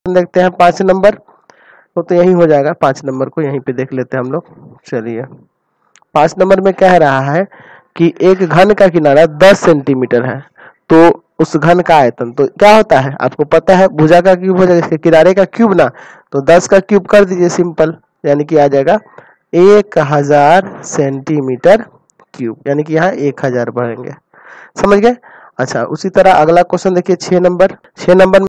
देखते हैं 5 नंबर, तो यही हो जाएगा। 5 नंबर को यहीं पे देख लेते हैं हम लोग। चलिए 5 नंबर में कह रहा है कि एक घन का किनारा 10 सेंटीमीटर है, तो उस घन का आयतन तो क्या होता है आपको पता है, भुजा का क्यूब हो जाएगा, इसके किनारे का क्यूब ना, तो 10 का क्यूब कर दीजिए सिंपल, यानी कि आ जाएगा 1000 सेंटीमीटर क्यूब, यानी कि यहाँ 1000 बढ़ेंगे। समझ गए। अच्छा उसी तरह अगला क्वेश्चन देखिए 6 नंबर। 6 नंबर